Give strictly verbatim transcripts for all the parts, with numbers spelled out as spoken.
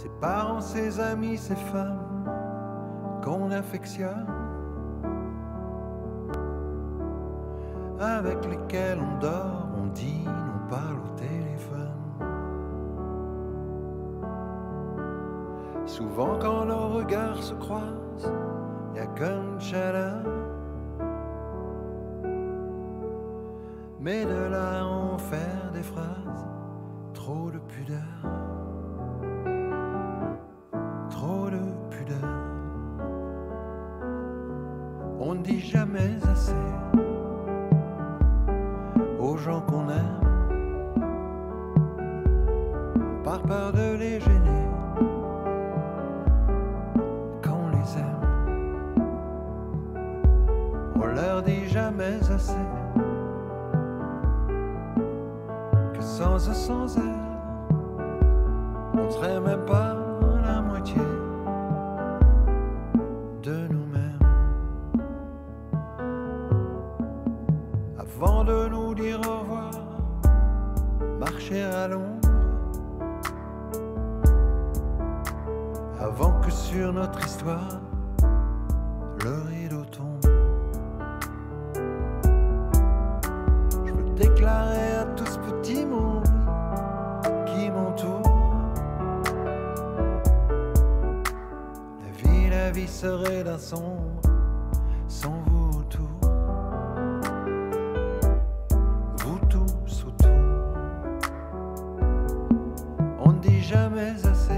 ses parents, ses amis, ses femmes qu'on affectionne, avec lesquels on dort, on dîne, on parle au téléphone. Souvent quand nos regards se croisent, y a qu'une chaleur, mais de là à en faire des phrases, trop de pudeur, trop de pudeur. On ne dit jamais assez aux gens qu'on aime, par peur de les gêner quand on les aime. On leur dit jamais assez que sans eux, sans elles, on serait même pas la moitié de nous-mêmes. Avant de nous dire au revoir, marcher à l'ombre, avant que sur notre histoire le rideau tombe. Je veux déclarer à tout ce petit monde qui m'entoure, la vie, la vie serait d'un sombre sans vous autour. Vous tous autour. On ne dit jamais assez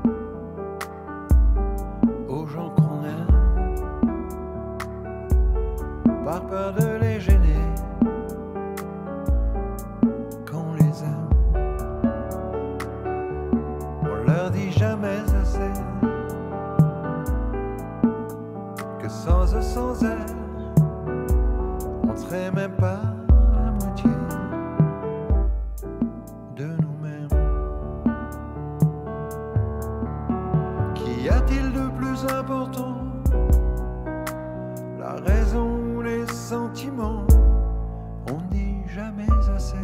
aux gens qu'on aime, par peur de les gêner quand on les aime. On leur dit jamais assez que sans eux, sans elles, on serait même pas la moitié de nous-mêmes. Qu'y a-t-il de plus important, la raison ou les sentiments? On ne dit jamais assez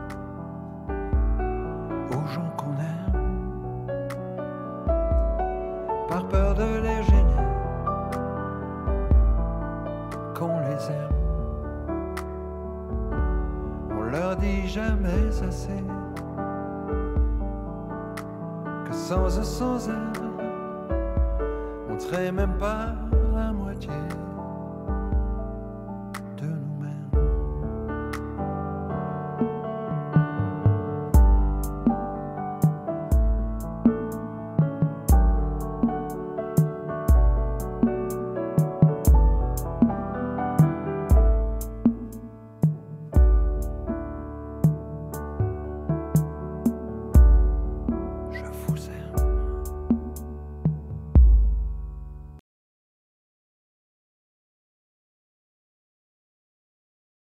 aux gens qu'on aime, par peur de les gêner quand on les aime. On leur dit jamais assez que sans eux, sans elles, on serait même pas la moitié